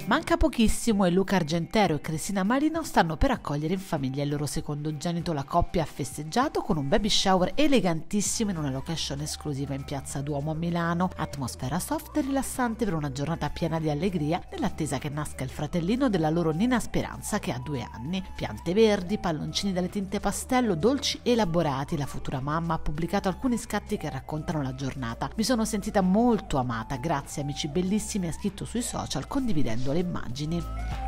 Manca pochissimo e Luca Argentero e Cristina Marino stanno per accogliere in famiglia il loro secondogenito. La coppia ha festeggiato con un baby shower elegantissimo in una location esclusiva in Piazza Duomo a Milano. Atmosfera soft e rilassante per una giornata piena di allegria, nell'attesa che nasca il fratellino della loro Nina Speranza, che ha 2 anni. Piante verdi, palloncini dalle tinte pastello, dolci elaborati. La futura mamma ha pubblicato alcuni scatti che raccontano la giornata. Mi sono sentita molto amata, grazie amici bellissimi, ha scritto sui social condividendo le immagini.